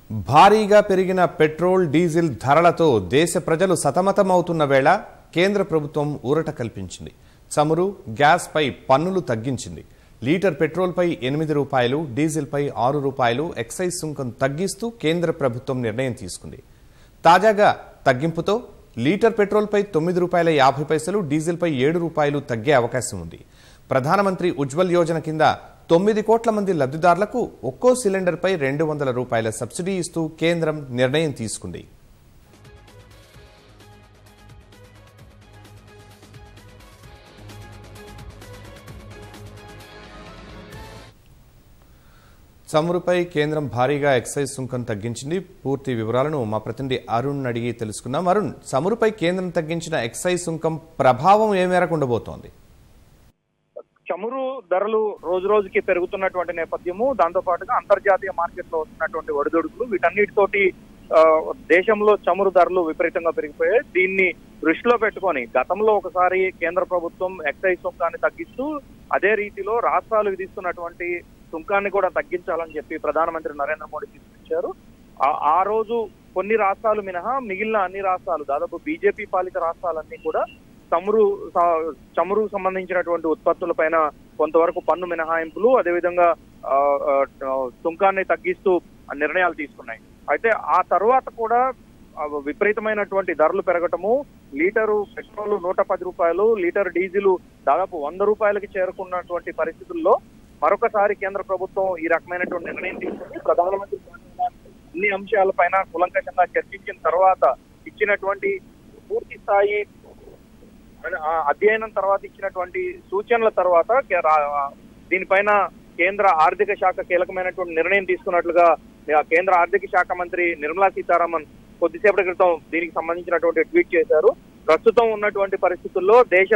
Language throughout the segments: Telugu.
భారీగా పెరిగిన పెట్రోల్ డీజిల్ ధరలతో దేశ ప్రజలు సతమతమవుతున్న వేళ కేంద్ర ప్రభుత్వం ఊరట కల్పించింది. చమురు, గ్యాస్ పై పన్నులు తగ్గించింది. లీటర్ పెట్రోల్ పై 8 రూపాయలు, డీజిల్ పై 6 రూపాయలు ఎక్సైజ్ సుంకం తగ్గిస్తూ కేంద్ర ప్రభుత్వం నిర్ణయం తీసుకుంది. తాజాగా తగ్గింపుతో లీటర్ పెట్రోల్ పై 9 రూపాయల 50 పైసలు, డీజిల్ పై 7 రూపాయలు తగ్గే అవకాశం ఉంది. ప్రధానమంత్రి ఉజ్వల్ యోజన కింద 9 కోట్ల మంది లబ్ధిదారులకు ఒక్కో సిలిండర్పై 200 రూపాయల సబ్సిడీ ఇస్తూ కేంద్రం నిర్ణయం తీసుకుంది. చమురుపై కేంద్రం భారీగా ఎక్సైజ్ సుంకం తగ్గించింది. పూర్తి వివరాలను మా ప్రతినిధి అరుణ్ అడిగి తెలుసుకుందాం. అరుణ్, చమురుపై కేంద్రం తగ్గించిన ఎక్సైజ్ సుంకం ప్రభావం ఏ మేరకు ఉండబోతోంది? చమురు ధరలు రోజు రోజుకి పెరుగుతున్నటువంటి నేపథ్యము, దాంతో పాటుగా అంతర్జాతీయ మార్కెట్ లో వస్తున్నటువంటి ఒడిదుడుకులు, వీటన్నిటితోటి దేశంలో చమురు ధరలు విపరీతంగా పెరిగిపోయాయి. దీన్ని దృష్టిలో పెట్టుకొని గతంలో ఒకసారి కేంద్ర ప్రభుత్వం ఎక్సైజ్ సుంకాన్ని తగ్గిస్తూ అదే రీతిలో రాష్ట్రాలు విధిస్తున్నటువంటి సుంకాన్ని కూడా తగ్గించాలని చెప్పి ప్రధానమంత్రి నరేంద్ర మోడీ తీసుకొచ్చారు. ఆ రోజు కొన్ని రాష్ట్రాలు మినహా మిగిలిన అన్ని రాష్ట్రాలు, దాదాపు బీజేపీ పాలిత రాష్ట్రాలన్నీ కూడా చమురు సంబంధించినటువంటి ఉత్పత్తుల పైన కొంతవరకు పన్ను మినహాయింపులు, అదేవిధంగా సుంకాన్ని తగ్గిస్తూ నిర్ణయాలు తీసుకున్నాయి. అయితే ఆ తర్వాత కూడా విపరీతమైనటువంటి ధరలు పెరగటము, లీటరు పెట్రోల్ 110 రూపాయలు, లీటర్ డీజిల్ దాదాపు 100 రూపాయలకి చేరుకున్నటువంటి పరిస్థితుల్లో మరొకసారి కేంద్ర ప్రభుత్వం ఈ రకమైనటువంటి నిర్ణయం తీసుకుంది. ప్రధానమంత్రి అన్ని అంశాలపైన కులంకషంగా చర్చించిన తర్వాత ఇచ్చినటువంటి పూర్తి స్థాయి అధ్యయనం తర్వాత ఇచ్చినటువంటి సూచనల తర్వాత దీనిపైన కేంద్ర ఆర్థిక శాఖ కీలకమైనటువంటి నిర్ణయం తీసుకున్నట్లుగా కేంద్ర ఆర్థిక శాఖ మంత్రి నిర్మలా సీతారామన్ కొద్దిసేపటి క్రితం దీనికి సంబంధించినటువంటి ట్వీట్ చేశారు. ప్రస్తుతం ఉన్నటువంటి పరిస్థితుల్లో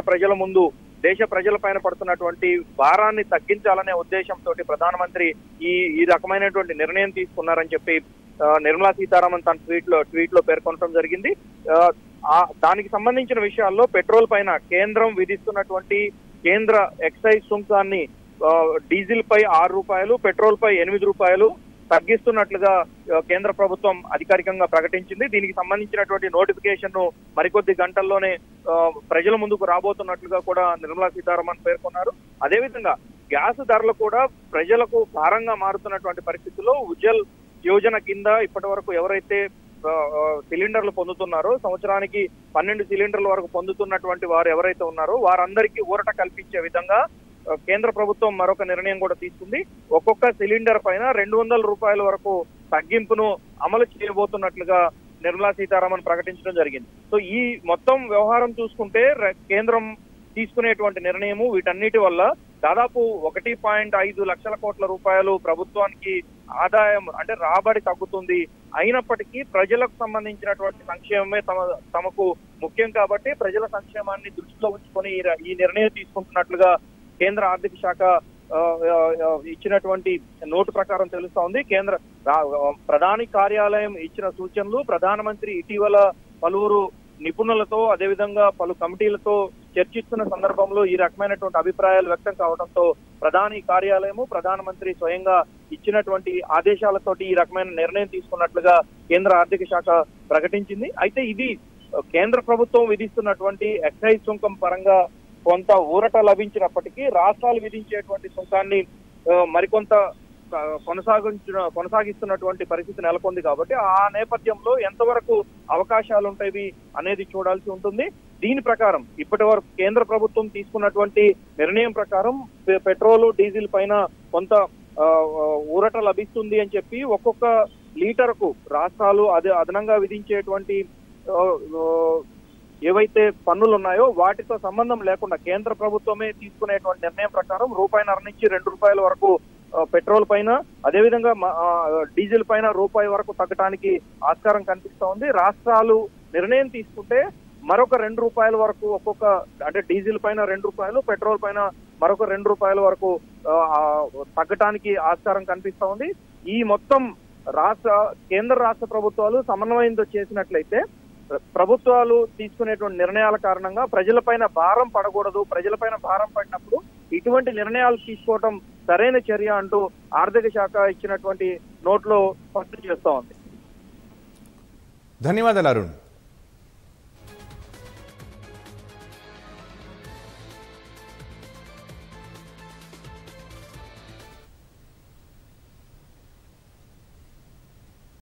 దేశ ప్రజల పైన పడుతున్నటువంటి భారాన్ని తగ్గించాలనే ఉద్దేశంతో ప్రధానమంత్రి ఈ రకమైనటువంటి నిర్ణయం తీసుకున్నారని చెప్పి నిర్మలా సీతారామన్ తన ట్వీట్ లో పేర్కొనడం జరిగింది. దానికి సంబంధించిన విషయాల్లో పెట్రోల్ పైన కేంద్రం విధిస్తున్నటువంటి కేంద్ర ఎక్సైజ్ సుంకాన్ని డీజిల్ పై 6 రూపాయలు, పెట్రోల్ పై 8 రూపాయలు తగ్గిస్తున్నట్లుగా కేంద్ర ప్రభుత్వం అధికారికంగా ప్రకటించింది. దీనికి సంబంధించినటువంటి నోటిఫికేషన్ ను మరికొద్ది గంటల్లోనే ప్రజల ముందుకు రాబోతున్నట్లుగా కూడా నిర్మలా సీతారామన్ పేర్కొన్నారు. అదేవిధంగా గ్యాస్ ధరలు కూడా ప్రజలకు భారంగా మారుతున్నటువంటి పరిస్థితుల్లో ఉజ్వల్ యోజన కింద ఇప్పటి వరకు ఎవరైతే సిలిండర్లు పొందుతున్నారో, సంవత్సరానికి 12 సిలిండర్ల వరకు పొందుతున్నటువంటి వారు ఎవరైతే ఉన్నారో వారందరికీ ఊరట కల్పించే విధంగా కేంద్ర ప్రభుత్వం మరొక నిర్ణయం కూడా తీసుకుంది. ఒక్కొక్క సిలిండర్ పైన 200 రూపాయల వరకు తగ్గింపును అమలు చేయబోతున్నట్లుగా నిర్మలా సీతారామన్ ప్రకటించడం జరిగింది. సో ఈ మొత్తం వ్యవహారం చూసుకుంటే కేంద్రం తీసుకునేటువంటి నిర్ణయము వీటన్నిటి వల్ల దాదాపు 1.5 లక్షల కోట్ల రూపాయలు ప్రభుత్వానికి ఆదాయం అంటే రాబడి తగ్గుతుంది. అయినప్పటికీ ప్రజలకు సంబంధించినటువంటి సంక్షేమమే తమకు ముఖ్యం కాబట్టి ప్రజల సంక్షేమాన్ని దృష్టిలో ఉంచుకొని ఈ నిర్ణయం తీసుకుంటున్నట్లుగా కేంద్ర ఆర్థిక శాఖ ఇచ్చినటువంటి నోటు ప్రకారం తెలుస్తా ఉంది. కేంద్ర ప్రధాని కార్యాలయం ఇచ్చిన సూచనలు, ప్రధానమంత్రి ఇటీవల పలువురు నిపుణులతో అదేవిధంగా పలు కమిటీలతో చర్చిస్తున్న సందర్భంలో ఈ రకమైనటువంటి అభిప్రాయాలు వ్యక్తం కావడంతో ప్రధాని కార్యాలయము, ప్రధానమంత్రి స్వయంగా ఇచ్చినటువంటి ఆదేశాలతోటి ఈ రకమైన నిర్ణయం తీసుకున్నట్లుగా కేంద్ర ఆర్థిక శాఖ ప్రకటించింది. అయితే ఇది కేంద్ర ప్రభుత్వం విధిస్తున్నటువంటి ఎక్సైజ్ సుంకం పరంగా కొంత ఊరట లభించినప్పటికీ రాష్ట్రాలు విధించేటువంటి సుంకాన్ని మరికొంత కొనసాగిస్తున్నటువంటి పరిస్థితి నెలకొంది కాబట్టి ఆ నేపథ్యంలో ఎంతవరకు అవకాశాలు ఉంటాయి అనేది చూడాల్సి ఉంటుంది. దీని ప్రకారం ఇప్పటి వరకు కేంద్ర ప్రభుత్వం తీసుకున్నటువంటి నిర్ణయం ప్రకారం పెట్రోల్, డీజిల్ పైన కొంత ఊరట లభిస్తుంది అని చెప్పి ఒక్కొక్క లీటర్కు రాష్ట్రాలు అదనంగా విధించేటువంటి ఏవైతే పన్నులు ఉన్నాయో వాటితో సంబంధం లేకుండా కేంద్ర ప్రభుత్వమే తీసుకునేటువంటి నిర్ణయం ప్రకారం 1.5 నుంచి 2 రూపాయల వరకు పెట్రోల్ పైన, అదేవిధంగా డీజిల్ పైన రూపాయి వరకు తగ్గడానికి ఆస్కారం కనిపిస్తా ఉంది. రాష్ట్రాలు నిర్ణయం తీసుకుంటే మరొక 2 రూపాయల వరకు ఒక్కొక్క, అంటే డీజిల్ పైన 2 రూపాయలు, పెట్రోల్ పైన మరొక 2 రూపాయల వరకు తగ్గటానికి ఆస్కారం కనిపిస్తా ఉంది. ఈ మొత్తం కేంద్ర రాష్ట్ర ప్రభుత్వాలు సమన్వయంతో చేసినట్లయితే ప్రభుత్వాలు తీసుకునేటువంటి నిర్ణయాల కారణంగా ప్రజలపైన భారం పడకూడదు. ప్రజలపైన భారం పడినప్పుడు ఇటువంటి నిర్ణయాలు తీసుకోవడం సరైన చర్య అంటూ ఆర్థిక శాఖ ఇచ్చినటువంటి నోట్లో స్పష్టం చేస్తా ఉంది. ధన్యవాదాలు అరుణ్.